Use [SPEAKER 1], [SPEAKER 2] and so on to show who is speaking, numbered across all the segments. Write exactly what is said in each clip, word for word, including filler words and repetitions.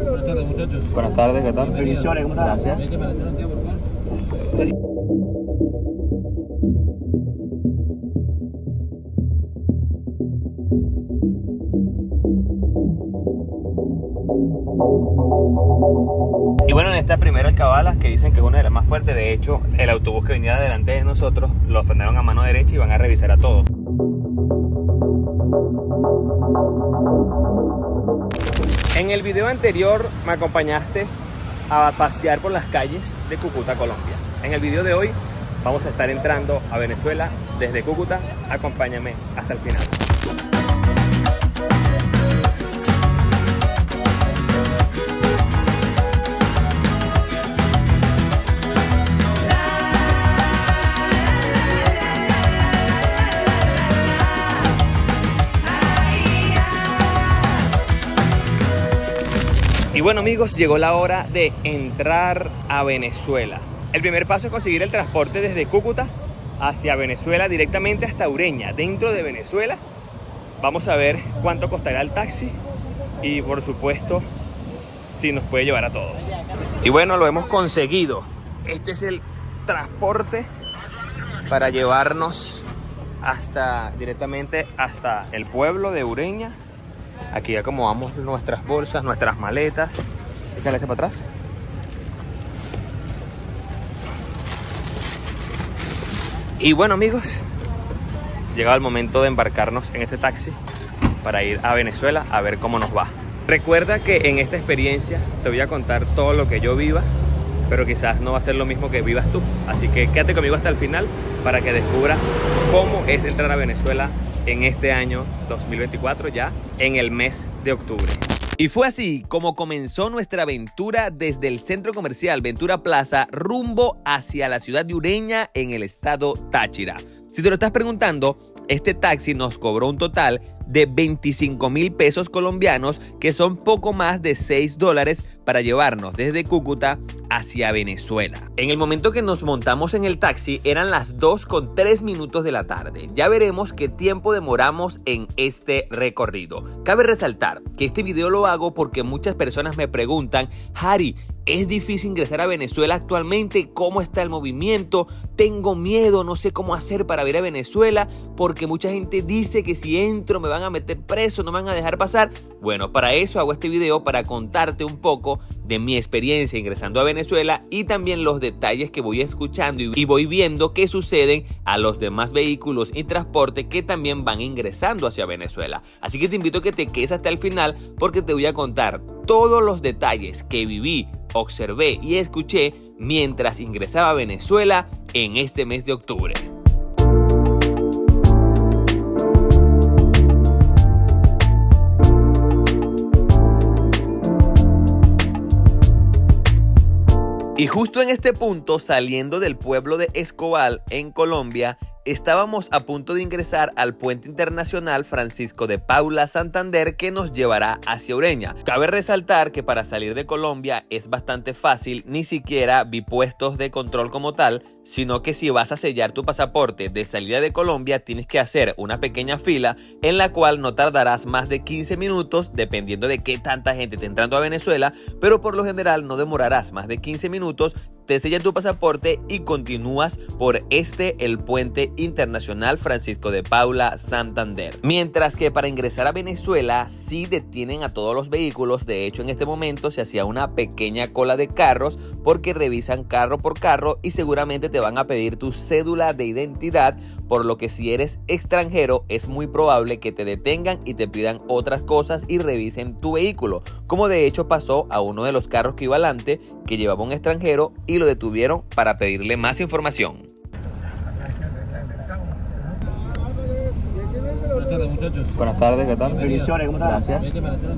[SPEAKER 1] Buenas tardes, muchachos.
[SPEAKER 2] Buenas tardes, ¿qué tal?
[SPEAKER 1] Bendiciones, ¿cómo estás?
[SPEAKER 2] Gracias. Y bueno, en esta primera alcabalas, que dicen que es una de las más fuertes, de hecho, el autobús que venía delante de nosotros lo frenaron a mano derecha y van a revisar a todos. En el video anterior me acompañaste a pasear por las calles de Cúcuta, Colombia. En el video de hoy vamos a estar entrando a Venezuela desde Cúcuta. Acompáñame hasta el final. Y bueno amigos, llegó la hora de entrar a Venezuela. El primer paso es conseguir el transporte desde Cúcuta hacia Venezuela, directamente hasta Ureña, dentro de Venezuela. Vamos a ver cuánto costará el taxi y por supuesto si nos puede llevar a todos. Y bueno, lo hemos conseguido. Este es el transporte para llevarnos hasta directamente hasta el pueblo de Ureña. Aquí acomodamos nuestras bolsas, nuestras maletas. Échale este para atrás. Y bueno amigos, llegado el momento de embarcarnos en este taxi para ir a Venezuela a ver cómo nos va. Recuerda que en esta experiencia te voy a contar todo lo que yo viva, pero quizás no va a ser lo mismo que vivas tú. Así que quédate conmigo hasta el final para que descubras cómo es entrar a Venezuela en este año dos mil veinticuatro, ya en el mes de octubre. Y fue así como comenzó nuestra aventura desde el centro comercial Ventura Plaza rumbo hacia la ciudad de Ureña en el estado Táchira. Si te lo estás preguntando, este taxi nos cobró un total de veinticinco mil pesos colombianos, que son poco más de seis dólares para llevarnos desde Cúcuta hacia Venezuela. En el momento que nos montamos en el taxi eran las dos con tres minutos de la tarde. Ya veremos qué tiempo demoramos en este recorrido. Cabe resaltar que este video lo hago porque muchas personas me preguntan: Harry, ¿es difícil ingresar a Venezuela actualmente? ¿Cómo está el movimiento? Tengo miedo, no sé cómo hacer para ir a Venezuela porque mucha gente dice que si entro me van a meter preso, no me van a dejar pasar. Bueno, para eso hago este video, para contarte un poco de mi experiencia ingresando a Venezuela y también los detalles que voy escuchando y voy viendo que suceden a los demás vehículos y transporte que también van ingresando hacia Venezuela. Así que te invito a que te quedes hasta el final porque te voy a contar todos los detalles que viví, observé y escuché mientras ingresaba a Venezuela en este mes de octubre. Y justo en este punto, saliendo del pueblo de Escobal en Colombia, estábamos a punto de ingresar al puente internacional Francisco de Paula Santander, que nos llevará hacia Ureña. Cabe resaltar que para salir de Colombia es bastante fácil, ni siquiera vi puestos de control como tal, sino que si vas a sellar tu pasaporte de salida de Colombia tienes que hacer una pequeña fila en la cual no tardarás más de quince minutos dependiendo de qué tanta gente esté entrando a Venezuela, pero por lo general no demorarás más de quince minutos. Te sellas tu pasaporte y continúas por este, el puente internacional Francisco de Paula Santander. Mientras que para ingresar a Venezuela sí detienen a todos los vehículos. De hecho, en este momento se hacía una pequeña cola de carros porque revisan carro por carro y seguramente te van a pedir tu cédula de identidad, por lo que si eres extranjero es muy probable que te detengan y te pidan otras cosas y revisen tu vehículo, como de hecho pasó a uno de los carros que iba adelante, que llevaba un extranjero y lo detuvieron para pedirle más información.
[SPEAKER 1] Buenas tardes, muchachos.
[SPEAKER 2] Buenas tardes, ¿qué tal?
[SPEAKER 1] Bendiciones, ¿cómo estás?
[SPEAKER 2] Gracias.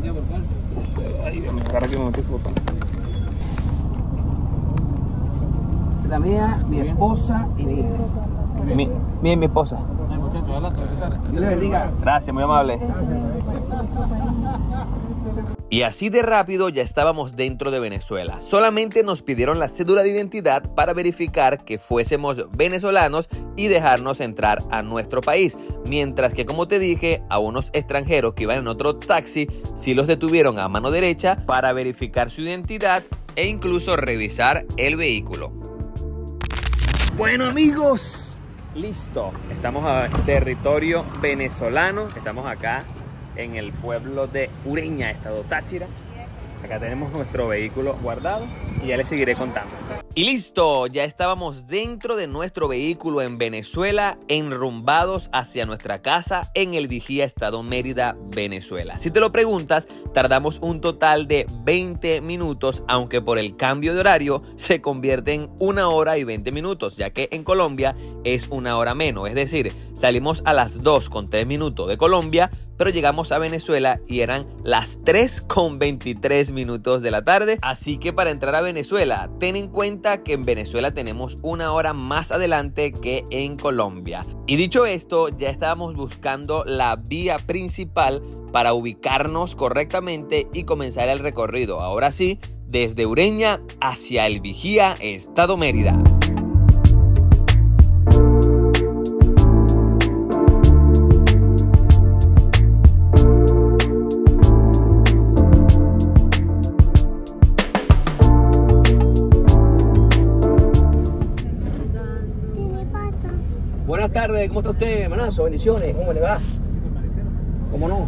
[SPEAKER 3] La mía, mi esposa y mi hija.
[SPEAKER 2] Mi, mi, mi esposa.
[SPEAKER 3] Dios le bendiga.
[SPEAKER 2] Gracias, muy amable. Y así de rápido ya estábamos dentro de Venezuela. Solamente nos pidieron la cédula de identidad para verificar que fuésemos venezolanos y dejarnos entrar a nuestro país. Mientras que, como te dije, a unos extranjeros que iban en otro taxi sí los detuvieron a mano derecha para verificar su identidad e incluso revisar el vehículo. Bueno, amigos, listo. Estamos en territorio venezolano. Estamos acá en el pueblo de Ureña, estado Táchira. Acá tenemos nuestro vehículo guardado y ya les seguiré contando. Y listo, ya estábamos dentro de nuestro vehículo en Venezuela, enrumbados hacia nuestra casa en el Vigía, estado Mérida, Venezuela. Si te lo preguntas, tardamos un total de veinte minutos, aunque por el cambio de horario se convierte en una hora y veinte minutos, ya que en Colombia es una hora menos. Es decir, salimos a las dos con tres minutos de Colombia, pero llegamos a Venezuela y eran las tres con veintitrés minutos de la tarde. Así que para entrar a Venezuela, ten en cuenta que en Venezuela tenemos una hora más adelante que en Colombia. Y dicho esto, ya estábamos buscando la vía principal para ubicarnos correctamente y comenzar el recorrido. Ahora sí, desde Ureña hacia el Vigía, estado Mérida.
[SPEAKER 3] Buenas tardes, ¿cómo está usted, hermanazo? Bendiciones, ¿cómo le va? ¿Cómo no?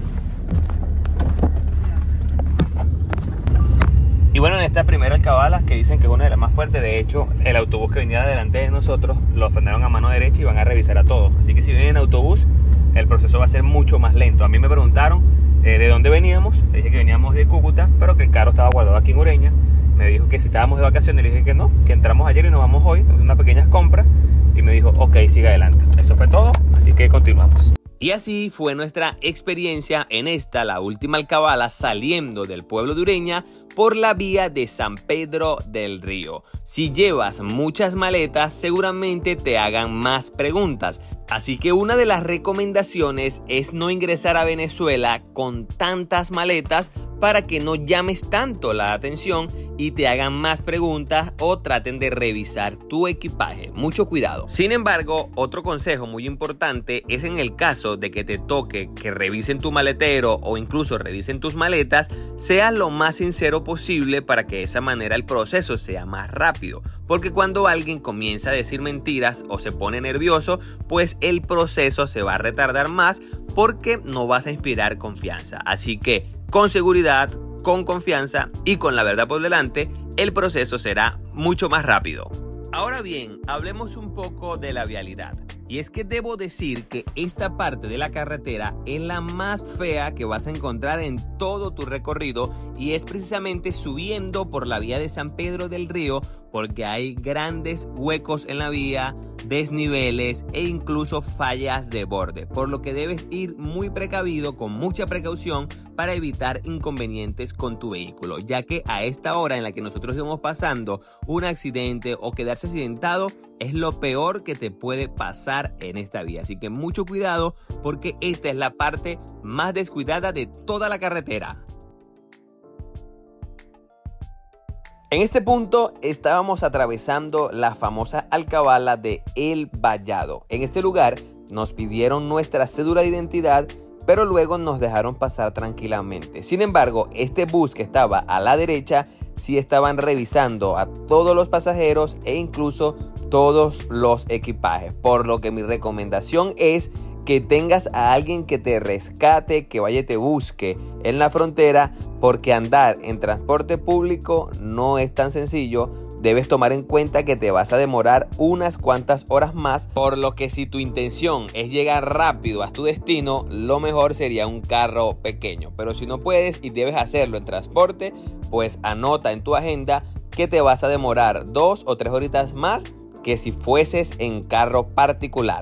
[SPEAKER 2] Y bueno, en esta primera alcabala, que dicen que es una de las más fuertes, de hecho, el autobús que venía delante de nosotros lo frenaron a mano derecha y van a revisar a todos. Así que si vienen en autobús, el proceso va a ser mucho más lento. A mí me preguntaron eh, de dónde veníamos. Le dije que veníamos de Cúcuta, pero que el carro estaba guardado aquí en Ureña. Me dijo que si estábamos de vacaciones, le dije que no, que entramos ayer y nos vamos hoy, unas pequeñas compras. Y me dijo, ok, siga adelante. Eso fue todo, así que continuamos. Y así fue nuestra experiencia en esta, la última alcabala, saliendo del pueblo de Ureña por la vía de San Pedro del Río. Si llevas muchas maletas, seguramente te hagan más preguntas. Así que una de las recomendaciones es no ingresar a Venezuela con tantas maletas para que no llames tanto la atención y te hagan más preguntas o traten de revisar tu equipaje. Mucho cuidado. Sin embargo, otro consejo muy importante es en el caso de que te toque que revisen tu maletero o incluso revisen tus maletas, sea lo más sincero posible para que de esa manera el proceso sea más rápido. Porque cuando alguien comienza a decir mentiras o se pone nervioso, pues el proceso se va a retardar más porque no vas a inspirar confianza. Así que con seguridad, con confianza y con la verdad por delante, el proceso será mucho más rápido. Ahora bien, hablemos un poco de la vialidad. Y es que debo decir que esta parte de la carretera es la más fea que vas a encontrar en todo tu recorrido y es precisamente subiendo por la vía de San Pedro del Río, porque hay grandes huecos en la vía, desniveles e incluso fallas de borde, por lo que debes ir muy precavido, con mucha precaución para evitar inconvenientes con tu vehículo, ya que a esta hora en la que nosotros íbamos pasando, un accidente o quedarse accidentado es lo peor que te puede pasar en esta vía. Así que mucho cuidado porque esta es la parte más descuidada de toda la carretera. En este punto estábamos atravesando la famosa alcabala de El Vallado. En este lugar nos pidieron nuestra cédula de identidad, pero luego nos dejaron pasar tranquilamente. Sin embargo, este bus que estaba a la derecha sí estaban revisando a todos los pasajeros e incluso todos los equipajes, por lo que mi recomendación es que tengas a alguien que te rescate, que vaya y te busque en la frontera, porque andar en transporte público no es tan sencillo. Debes tomar en cuenta que te vas a demorar unas cuantas horas más, por lo que si tu intención es llegar rápido a tu destino, lo mejor sería un carro pequeño. Pero si no puedes y debes hacerlo en transporte, pues anota en tu agenda que te vas a demorar dos o tres horitas más que si fueses en carro particular.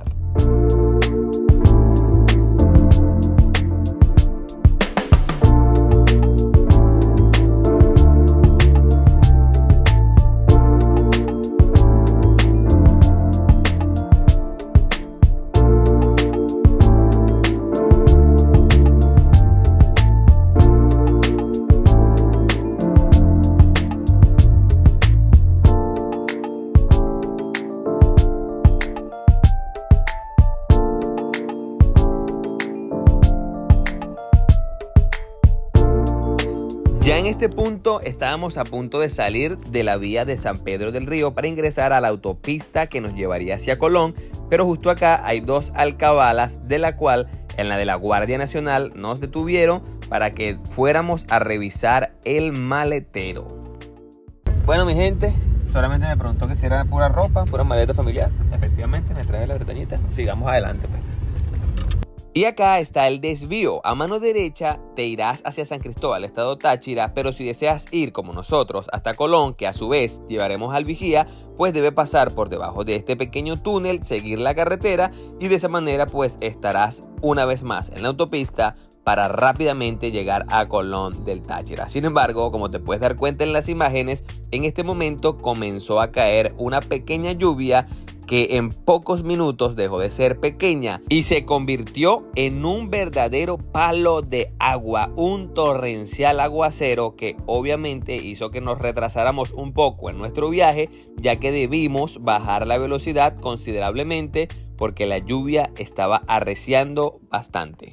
[SPEAKER 2] este punto estábamos a punto de salir de la vía de San Pedro del Río para ingresar a la autopista que nos llevaría hacia Colón, pero justo acá hay dos alcabalas, de la cual en la de la Guardia Nacional nos detuvieron para que fuéramos a revisar el maletero. Bueno, mi gente, solamente me preguntó que si era pura ropa, pura maleta familiar. Efectivamente, me traje la bretañita. Sigamos adelante, pues. Y acá está el desvío. A mano derecha te irás hacia San Cristóbal, estado Táchira, pero si deseas ir como nosotros hasta Colón, que a su vez llevaremos al vigía, pues debe pasar por debajo de este pequeño túnel, seguir la carretera y de esa manera pues estarás una vez más en la autopista para rápidamente llegar a Colón del Táchira. Sin embargo, como te puedes dar cuenta en las imágenes, en este momento comenzó a caer una pequeña lluvia que en pocos minutos dejó de ser pequeña y se convirtió en un verdadero palo de agua, un torrencial aguacero que obviamente hizo que nos retrasáramos un poco en nuestro viaje, ya que debimos bajar la velocidad considerablemente porque la lluvia estaba arreciando bastante.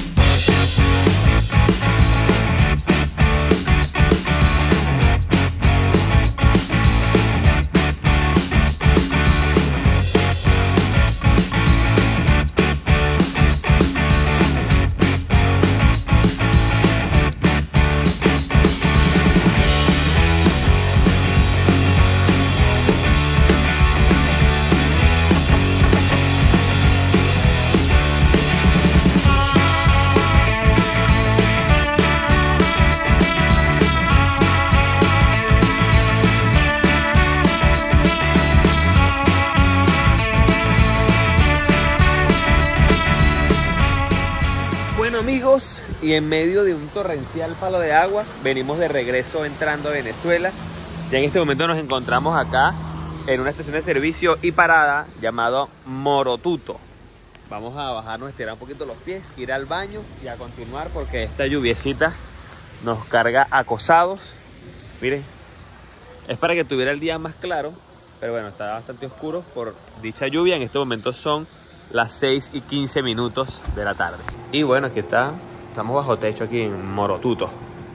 [SPEAKER 2] Amigos, y en medio de un torrencial palo de agua venimos de regreso entrando a Venezuela. Ya en este momento nos encontramos acá en una estación de servicio y parada llamado Morotuto. Vamos a bajarnos, estirar un poquito los pies, ir al baño y a continuar porque esta lluviecita nos carga acosados. Miren, es para que tuviera el día más claro, pero bueno, está bastante oscuro por dicha lluvia. En este momento son las seis y quince minutos de la tarde. Y bueno, aquí está, estamos bajo techo aquí en Morotuto.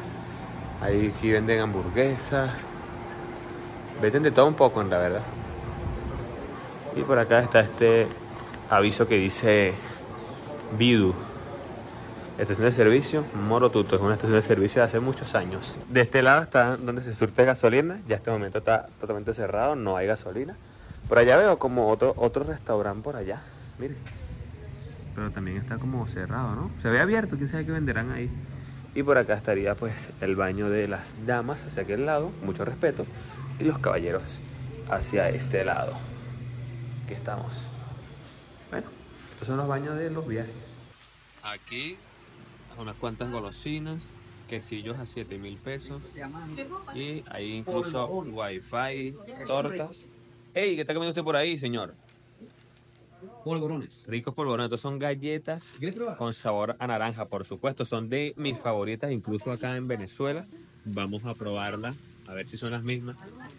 [SPEAKER 2] Ahí aquí venden hamburguesas, venden de todo un poco en la verdad. Y por acá está este aviso que dice Bidu, estación de servicio Morotuto. Es una estación de servicio de hace muchos años. De este lado está donde se surte gasolina. Ya este momento está totalmente cerrado, no hay gasolina. Por allá veo como otro, otro restaurante por allá. Miren, pero también está como cerrado, ¿no? Se ve abierto, quién sabe qué venderán ahí. Y por acá estaría pues el baño de las damas hacia aquel lado, mucho respeto, y los caballeros hacia este lado. Aquí estamos. Bueno, estos son los baños de los viajes. Aquí unas cuantas golosinas, quesillos a siete mil pesos. Y ahí incluso wifi, tortas. Ey, ¿qué está comiendo usted por ahí, señor?
[SPEAKER 3] Polvorones.
[SPEAKER 2] Ricos polvorones. Estos son galletas con sabor a naranja, por supuesto. Son de mis favoritas, incluso acá en Venezuela. Vamos a probarla, a ver si son las mismas.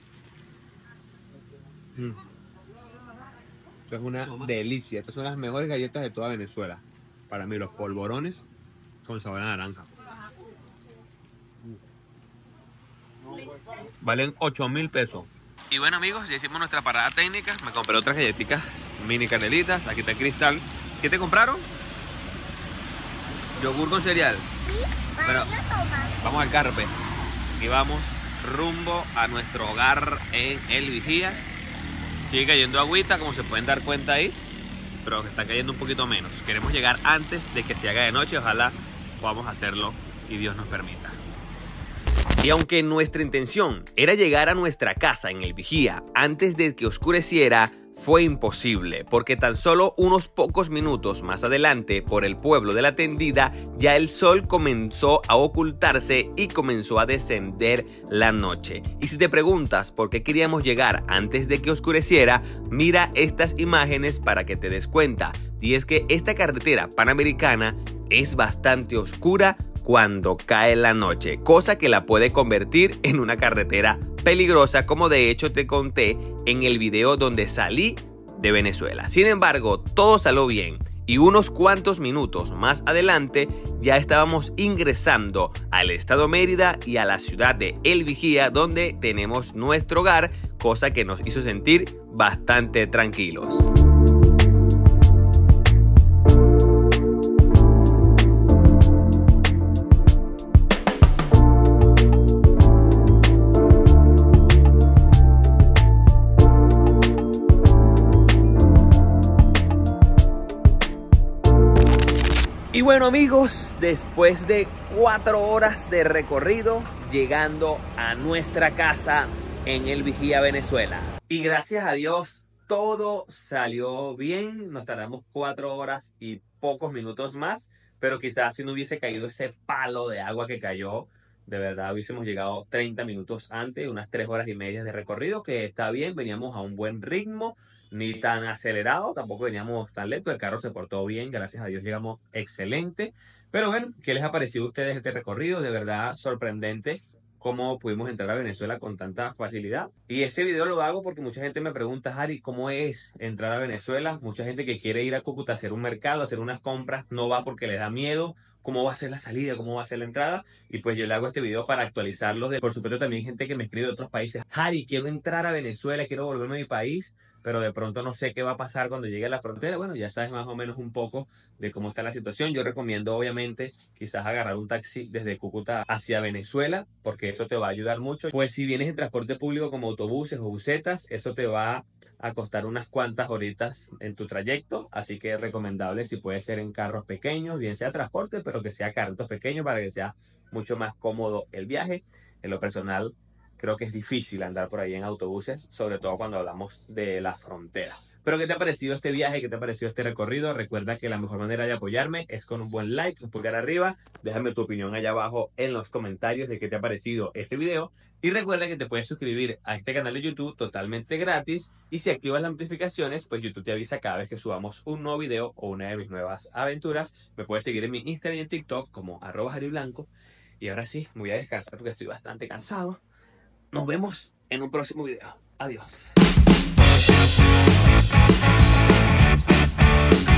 [SPEAKER 2] Mm. Esto es una delicia. Estas son las mejores galletas de toda Venezuela. Para mí, los polvorones con sabor a naranja. Valen ocho mil pesos. Y bueno, amigos, ya hicimos nuestra parada técnica. Me compré otras galletitas mini canelitas. Aquí está el cristal. ¿Qué te compraron? Yogur con cereal.
[SPEAKER 4] Sí,
[SPEAKER 2] bueno, vamos al carpe. Aquí vamos rumbo a nuestro hogar en El Vigía. Sigue cayendo agüita, como se pueden dar cuenta ahí, pero está cayendo un poquito menos. Queremos llegar antes de que se haga de noche. Ojalá podamos hacerlo y Dios nos permita. Y aunque nuestra intención era llegar a nuestra casa en El Vigía antes de que oscureciera, fue imposible, porque tan solo unos pocos minutos más adelante, por el pueblo de La Tendida, ya el sol comenzó a ocultarse y comenzó a descender la noche. Y si te preguntas por qué queríamos llegar antes de que oscureciera, mira estas imágenes para que te des cuenta. Y es que esta carretera panamericana es bastante oscura cuando cae la noche, cosa que la puede convertir en una carretera peligrosa, como de hecho te conté en el video donde salí de Venezuela. Sin embargo, todo salió bien y unos cuantos minutos más adelante ya estábamos ingresando al estado Mérida y a la ciudad de El Vigía, donde tenemos nuestro hogar, cosa que nos hizo sentir bastante tranquilos. Y bueno amigos, después de cuatro horas de recorrido, llegando a nuestra casa en El Vigía, Venezuela. Y gracias a Dios, todo salió bien. Nos tardamos cuatro horas y pocos minutos más, pero quizás si no hubiese caído ese palo de agua que cayó, de verdad hubiésemos llegado treinta minutos antes, unas tres horas y media de recorrido, que está bien, veníamos a un buen ritmo. Ni tan acelerado, tampoco veníamos tan lento, el carro se portó bien, gracias a Dios llegamos excelente. Pero bueno, ¿qué les ha parecido a ustedes este recorrido? De verdad sorprendente cómo pudimos entrar a Venezuela con tanta facilidad. Y este video lo hago porque mucha gente me pregunta, Harry, ¿cómo es entrar a Venezuela? Mucha gente que quiere ir a Cúcuta a hacer un mercado, a hacer unas compras, no va porque le da miedo. ¿Cómo va a ser la salida? ¿Cómo va a ser la entrada? Y pues yo le hago este video para actualizarlos. De, por supuesto también hay gente que me escribe de otros países. Harry, quiero entrar a Venezuela, quiero volverme a mi país, pero de pronto no sé qué va a pasar cuando llegue a la frontera. Bueno, ya sabes más o menos un poco de cómo está la situación. Yo recomiendo obviamente quizás agarrar un taxi desde Cúcuta hacia Venezuela, porque eso te va a ayudar mucho. Pues si vienes en transporte público como autobuses o busetas, eso te va a costar unas cuantas horitas en tu trayecto, así que es recomendable si puede ser en carros pequeños, bien sea transporte, pero que sea carritos pequeños para que sea mucho más cómodo el viaje. En lo personal, creo que es difícil andar por ahí en autobuses, sobre todo cuando hablamos de la frontera. Pero ¿qué te ha parecido este viaje? ¿Qué te ha parecido este recorrido? Recuerda que la mejor manera de apoyarme es con un buen like, un pulgar arriba. Déjame tu opinión allá abajo en los comentarios de qué te ha parecido este video. Y recuerda que te puedes suscribir a este canal de YouTube totalmente gratis. Y si activas las notificaciones, pues YouTube te avisa cada vez que subamos un nuevo video o una de mis nuevas aventuras. Me puedes seguir en mi Instagram y en TikTok como arroba Harry Blanco. Y ahora sí, me voy a descansar porque estoy bastante cansado. Nos vemos en un próximo video. Adiós.